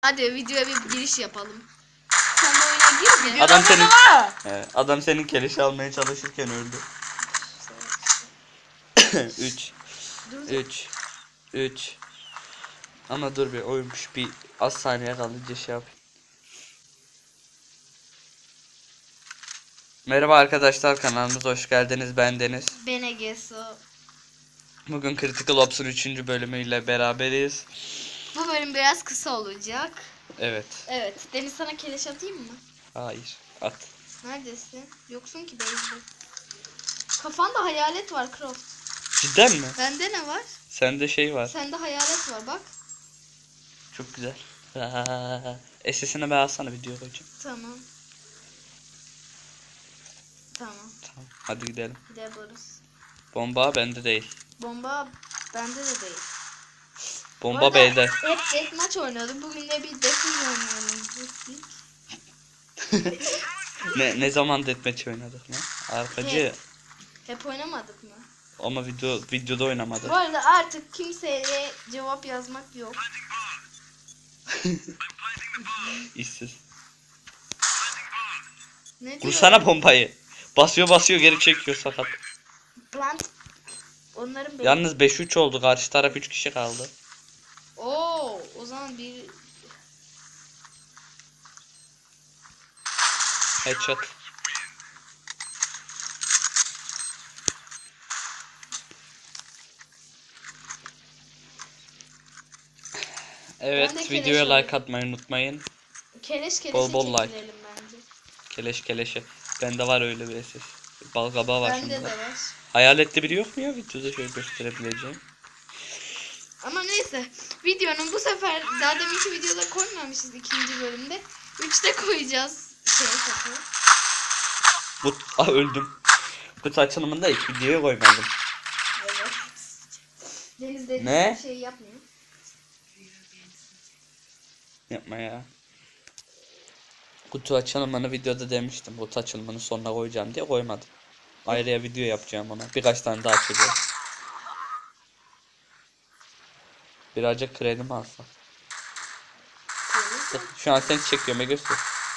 Hadi videoya bir giriş yapalım. Sen de oyuna gir de. Adam senin keleşi almaya çalışırken öldü. 3 Ama dur bir oymuş, bir az saniye kalınca şey yapayım. Merhaba arkadaşlar, kanalımıza hoş geldiniz. Ben Deniz. Ben Egesu. Bugün Critical Ops'un 3. bölümüyle beraberiz. Bu bölüm biraz kısa olacak. Evet. Evet. Deniz, sana keleş atayım mı? Hayır. At. Neredesin? Yoksun ki base'de. Kafanda hayalet var Croft. Cidden mi? Bende ne var? Sende şey var. Sende hayalet var bak. Çok güzel. SS'ine ben alsana, video koyacağım. Tamam. Tamam. Tamam. Hadi gidelim. Gidebiliriz. Bomba bende değil. Bomba bende de değil. Bomba B'de. Hep deathmatch oynuyordum. Bugün de bir deathmatch oynayalım. ne zaman deathmatch oynadık lan? Arkacı. Hep oynamadık mı? Ama videoda oynamadık. Bu arada artık kimseye cevap yazmak yok. İşsiz. Ne diyor? Kursana bombayı. Basıyor geri çekiyor, sakat. Plant. Onların benim. Yalnız 5-3 oldu. Karşı taraf 3 kişi kaldı. Oo, o zaman bir Headshot. Evet, Ben de videoya keleş like alayım. atmayı unutmayın. keleşe Bol like. çekilelim bence. Keleşe. Bende var öyle bir SS. Balgaba var Bende şimdi. de var. Hayaletli biri yok mu ya videoda şöyle gösterebileceğim? Ama neyse, videonun bu sefer daha deminki videoda koymamışız ikinci bölümde. 3'te koyacağız kapı. Öldüm. Kutu açılımında ilk videoya koymadım. Evet. Deniz dediği Ne? şey yapmıyor. Yapma ya. Kutu açılımını videoda demiştim. Kutu açılımını sonuna koyacağım diye koymadım. Ayrıca video yapacağım ona. Birkaç tane daha açacağım. Birazcık kredi mi alsam? Şu an seni çekiyorum Egosu.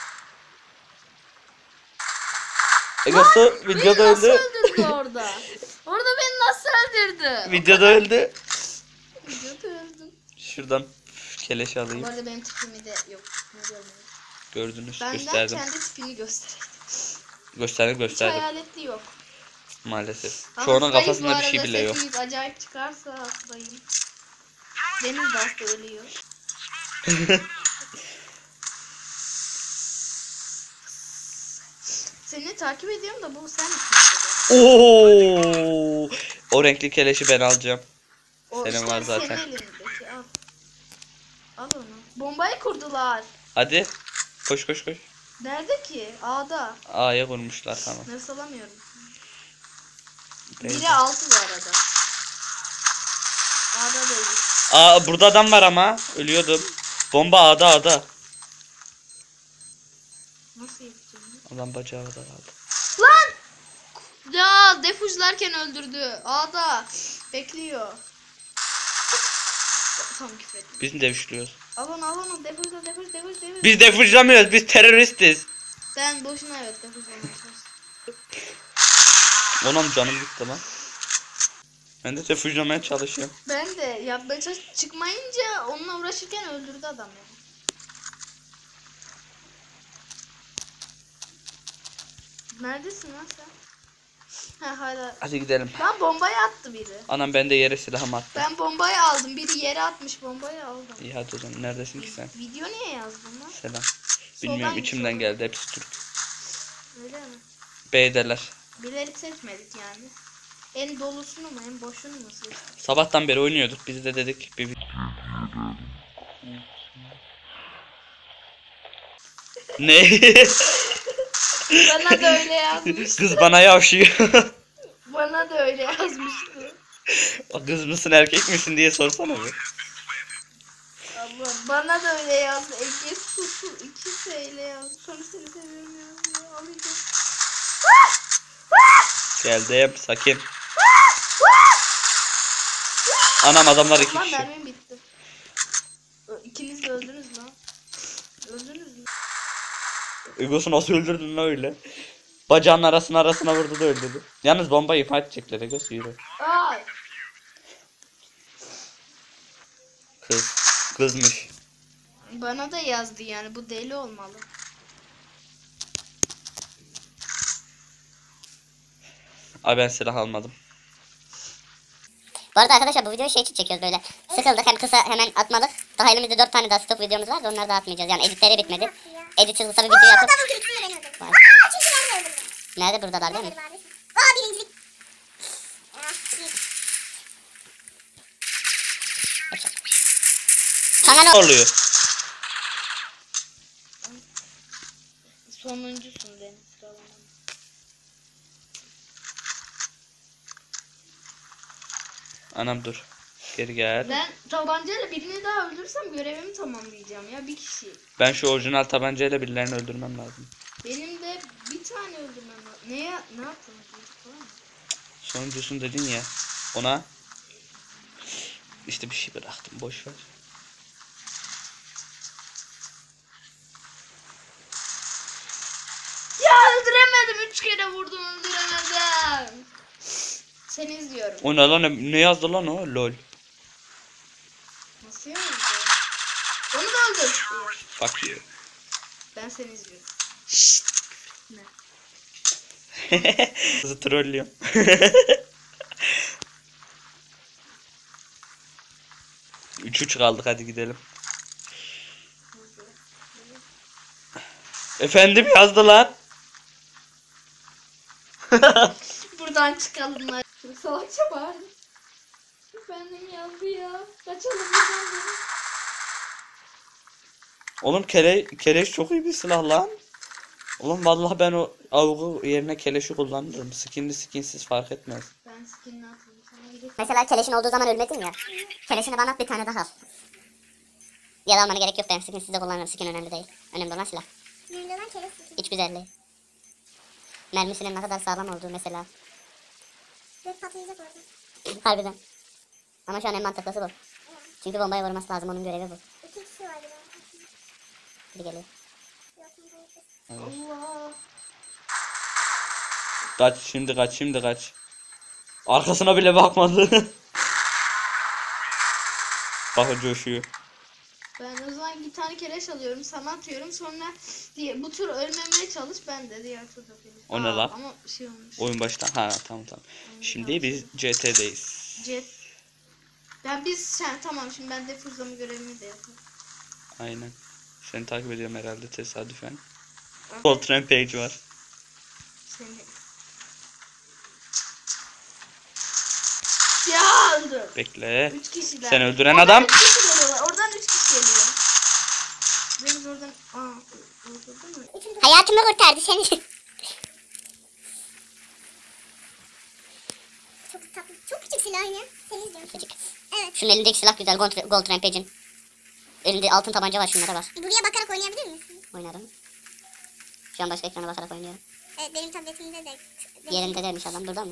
Egosu videoda Beni nasıl öldü. öldürdü orada? Orada beni nasıl öldürdü? Videoda öldü. Videoda öldüm. Şuradan keleş Bu alayım. arada benim tipimi de yok. Ne görmedim. Gördünüz, Benden gösterdim. kendi tipini göstereyim. Gösterdim. Hiç hayaletli yok. Maalesef. Ama Şu onun hastayız kafasında bu bir şey arada, bile yok. sesimiz acayip çıkarsa hastayım. Deniz de hasta, ölüyor. Seni takip ediyorum da bu sen misin acaba? Oo! O renkli keleşi ben alacağım. O Senin işte var zaten. senin elindeki, al. Al onu. Bombayı kurdular. Hadi. Koş. Nerede ki? A'da. A'ya vurmuşlar, tamam. Nefes alamıyorum. Neyse. Biri 6 bu arada. A'da değil. Burada adam var ama. Ölüyordum. Bomba A'da. Nasıl yapacağım? Adam bacağı da aldı. Lan! Ya defujlarken öldürdü. A'da. Bekliyor. Tam küfür ettim. Biz mi devişliyoruz? Al onu. Defujla. Biz defuşlamıyoruz. Biz teröristiz. Sen boşuna evet defujlamaya çalıştın. Onam canım gitti lan. Ben de defuşlamaya çalışıyorum. Ben de yapmaya çıkmayınca onunla uğraşırken öldürdü adam ya. Neredesin lan sen? Ha hala. Hadi gidelim. Ben bombayı attı biri. Anam, ben de yere silahımı attım. Ben bombayı aldım. Biri yere atmış, bombayı aldım. İyi hadi o zaman. Neredesin ki sen? Video niye yazdın lan? Selam. Soldan Bilmiyorum, git, içimden soldan. geldi. Hepsi Türk. Öyle mi? B'deler. Bilerek seçmedik yani. En dolusunu mu, en boşunu mu seçtik? Sabahtan beri oynuyorduk. Biz de dedik bir Ne? Bana da öyle yazmıştı. Kız bana yavşıyor. Bana da öyle yazmıştı. O kız mısın erkek misin diye sorsana bir. Allah, bana da öyle yazdı. Ege Susu 2 TL yazdı. Sonra seni seviyorum yazıyor. Alacağım. Geldim, sakin. Anam, adamlar 2 Lan kişi. mermim bitti. İkiniz de öldünüz lan. Egos'u nasıl öldürdün lan öyle? Bacağının arasına vurdu da öldürdü. Yalnız bombayı ifade edecekler Egos yürü. Ay. Kızmış. Bana da yazdı yani, bu deli olmalı. Ay ben silah almadım. Bu arada arkadaşlar bu videoyu şey için çekiyoruz böyle. Sıkıldık hem kısa hemen atmalık. Daha elimizde 4 tane daha stok videomuz var da onları da atmayacağız. Yani editleri bitmedi. Editsiz kısa bir video yapıp. Var. Nerede buradalar değil mi? Birincilik. Sana ne Ne oluyor? Sonuncusun Deniz, sıralamadım. Anam dur. Geri gel. Ben tabancayla birini daha öldürsem görevimi tamamlayacağım ya, bir kişi. Ben şu orijinal tabancayla birilerini öldürmem lazım. Benim de bir tane öldürmem lazım. Ne yaptın? Falan mı? Sonuncusun dedin ya. Ona işte bir şey bıraktım. Boş ver. Ya öldüremedim. 3 kere vurdum, öldüremedim. Seni izliyorum. O ne lan? Ne yazdı lan o? Lol. Nasıl yazdı? Onu da öldür. Fuck you. Ben seni izliyorum. Şşt. Ne? Kızı trollüyorum. Üç kaldık, hadi gidelim. Efendim yazdı lan. Buradan çıkalım lan. Salakça bağırdı. Efendim yazdı ya. Kaçalım buradan. Oğlum keleş çok iyi bir silah lan. Oğlum vallahi ben o avugu yerine keleşi kullanırım. Skinli skinsiz fark etmez. Ben skinini atayım. Sana bir de Mesela keleşin olduğu zaman ölmedin ya. Keleşini bana at, bir tane daha al. Ya da almana gerek yok, ben skin sizde kullanırım. Skin önemli değil. Önemli olan silah. Önemli olan kere İç güzelliği. Mermisinin ne kadar sağlam olduğu mesela. Ve patlayacak orada. Harbiden. Ama şu an en mantıklısı bu. Çünkü bombaya vurması lazım, onun görevi bu. 2 kişi var bir de. Biri geliyor. Yok mu? Allah. Kaç şimdi kaç. Arkasına bile bakmadı. Bak coşuyor. Ben o zaman bir tane keleş alıyorum, sana atıyorum, sonra diye bu tur ölmemeye çalış, ben de diğer turda keleş. O ne lan? Ama şey olmuş. Oyun baştan. Ha tamam. Şimdi biz CT'deyiz. Jet. Tamam, şimdi ben defuzlama görevimi de yapayım. Aynen. Seni takip ediyorum herhalde tesadüfen. Ah. Gold Rampage var. Seni. Ya öldü. Bekle. 3 kişiler. Sen öldüren Oradan adam. 3 kişi geliyorlar. Oradan 3 kişi geliyor. Deniz oradan. Öldürdü mü? Hayatımı kurtardı seni. Çok tatlı. Çok küçük silah yine. Seni izliyorum. Küçük. Evet. Şunun elindeki silah güzel, Gold Rampage'in. Elinde altın tabanca var, şunlara var. Buraya bakarak oynayabilir misin? Oynarım. Şu an başka ekrana bakarak oynuyorum. Evet, benim tabletimde de. Yerinde demiş adam, burada mı?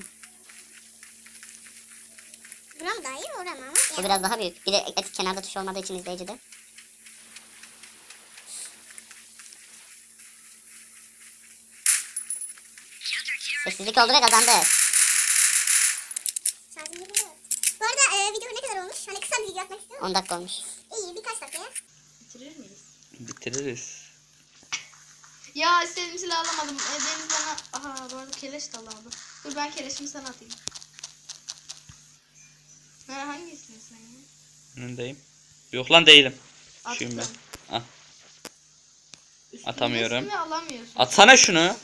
Buna mı daha iyi, oraya mı ama? Bu biraz daha büyük. Bir de kenarda tuş olmadığı için izleyicide. Sessizlik oldu ve kazandı. Şarjım yerinde yok. Bu arada video ne kadar olmuş? Hani kısa bir video atmak istiyorum. 10 dakika olmuş. İyi, birkaç dakikaya. Bitirir miyiz? Bitiririz. Ya istediğim silahı alamadım. Deniz bana. Aha, bu arada keleş de alamadım. Dur, ben keleşimi sana atayım. Ha, hangisini sen ya? Önündeyim. Yok lan değilim. Attım. Şuyum ben. Ah. Üstündesin Atamıyorum. ve alamıyorsun. Atsana şunu.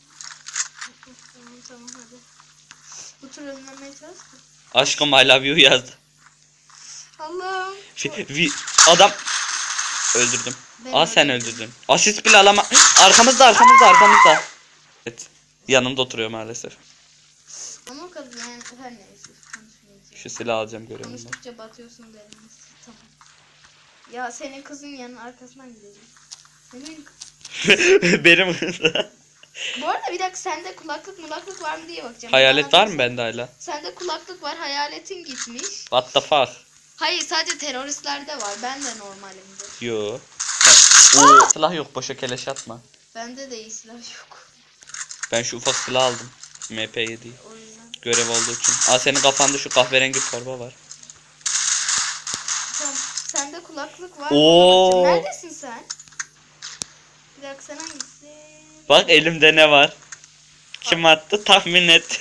Tamam hadi. Bu tur ölmemeye çalış da. Aşkım I love you yazdı. Allah'ım. Adam öldürdüm. Ben Sen öldürdüm. öldürdün. Asist bile alama. Arkamızda. Evet. Yanımda oturuyor maalesef. Ama o kadar yani, her neyse konuşmayacağım. Şu silahı alacağım görevimden. Konuştukça batıyorsun Deniz. Tamam. Ya senin kızın yanının arkasından gideceğim. Senin... Benim Bu arada bir dakika, sende kulaklık var mı diye bakacağım. hayalet Bana var mı bende hala? Sende kulaklık var, hayaletin gitmiş. What the fuck? Hayır, sadece teröristlerde var. Ben de normalimde. Yo. Oo, silah yok, boşa keleş atma. Bende de iyi silah yok. Ben şu ufak silah aldım. MP7'yi. O yüzden. Görev olduğu için. Aa, senin kafanda şu kahverengi torba var. Tamam. Sende kulaklık var. Oo. Neredesin sen? Bir dakika sen hangisi? Bak elimde ne var? Kim attı tahmin et.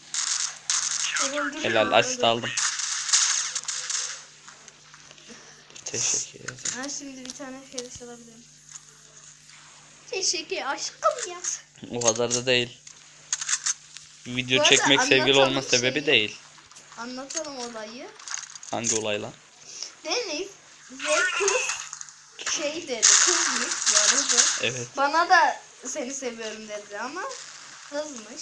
Helal, asist aldım. Teşekkür ederim. Ben şimdi bir tane feriş alabilirim. Teşekkür aşkım ya. O kadar da değil. Video Bu arada çekmek sevgili anlatalım olma sebebi şeyi. değil. Anlatalım olayı. Hangi olay lan? Deniz ve kız şey dedi. Kızmış bu arada. Evet. Bana da seni seviyorum dedi ama kızmış.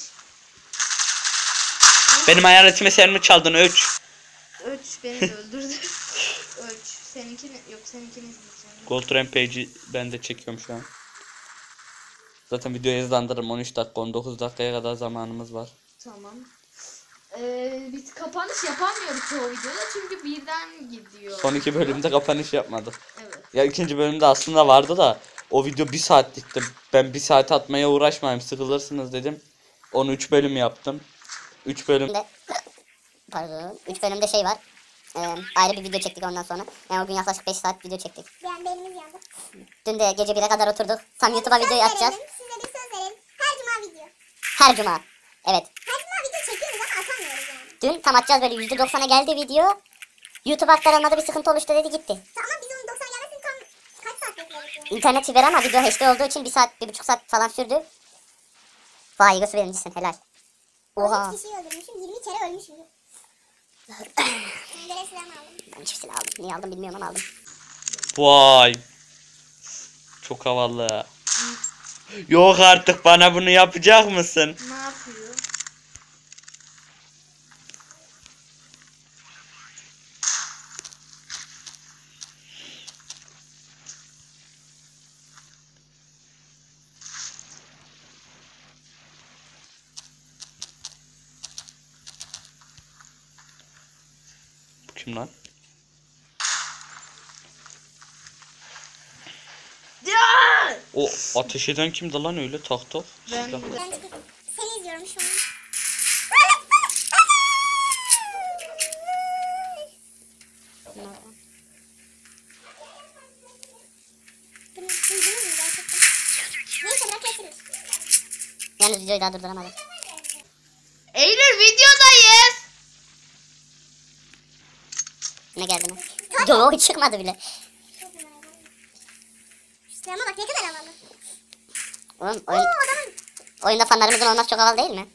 Benim hayaletimi sen mi çaldın Öç? Öç beni de öldürdü. Öç. Seninkini yok seninkini izleyeceğim. Gold Rampage'i ben de çekiyorum şu an. Zaten videoyu hızlandırırım. 13 dakika 19 dakikaya kadar zamanımız var. Tamam. Biz kapanış yapamıyoruz çoğu videoda çünkü birden gidiyor. Son 2 bölümde kapanış yapmadık. Evet. Ya ikinci bölümde aslında vardı da o video 1 saatlikti. Ben 1 saat atmaya uğraşmayayım, sıkılırsınız dedim. Onu 3 bölüm yaptım. 3 bölüm. Pardon. 3 bölümde şey var. Ayrı bir video çektik ondan sonra. Yani o gün yaklaşık 5 saat video çektik. Yani beynimiz yandı. Dün de gece 1'e kadar oturduk. Tam YouTube'a videoyu atacağız. Size bir söz verelim. Her cuma video. Her cuma. Evet. Her cuma video çekiyoruz ama atamıyoruz yani. Dün tam atacağız böyle %90'a geldi video. YouTube'a aktarılmada bir sıkıntı oluştu dedi gitti. Ama biz onun 90 gelmesini tam kaç saat bekledik yani. İnternet fiber ama video HD olduğu için 1 saat 1,5 saat falan sürdü. Vay Yusuf birincisin helal. Oha. 13 kişiyi öldürmüşüm, 20 kere ölmüşüm. Ben görev silahımı aldım. Ben çift silah aldım. Niye aldım bilmiyorum ama aldım. Vay. Çok havalı. Yok artık, bana bunu yapacak mısın? Ne yapıyor? Bu kim lan? Ya! O ateş eden kimdi lan öyle tak tak? Ben Silah. de. Ben seni izliyorum şu an. Bunu duydunuz mu gerçekten? Neyse bırak kesiniz. Yalnız videoyu daha durduramadım. Eylül videodayız. Ne geldi mi? Yok çıkmadı bile. Şu silahıma bak ne kadar havalı. Oğlum Oo adamın. oyunda fanlarımızın olması çok havalı değil mi?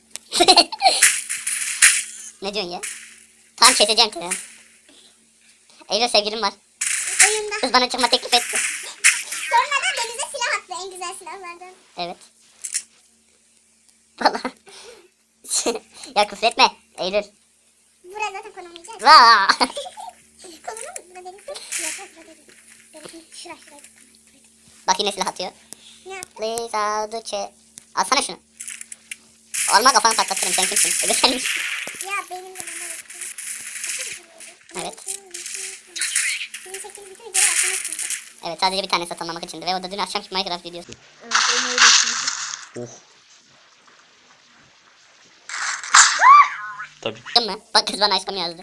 Ne diyorsun ya? Tam keseceğim kızım. Eylül sevgilim var. Oyunda. Kız bana çıkma teklif etti. Sonradan denize silah attı en güzel silahlardan. Evet. Vallahi. Ya küfretme Eylül. Buraya zaten konamayacağız. Vaa. Konulur mu? Burada deniz yok. Yok yok burada deniz. Deniz şuraya. Bak yine silah atıyor. Ne yaptın? Please out the chat. Alsana şunu. Alma kafanı patlatırım sen kimsin? Öyle sen misin? Ya benim de bunda yok. Evet. Bizim çektiğimiz bütün videolar aklıma çıktı. Evet sadece bir tane satılmamak içindi ve o da dün akşamki Minecraft videosu. Evet onu öyle düşündüm. Oh. Tabii. Değil mi? Bak kız bana aşkım yazdı.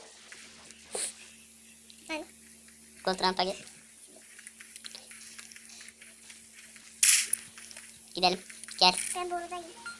Ben, Gold Ramp'a gel. Gidelim. Gel. ben borudayım.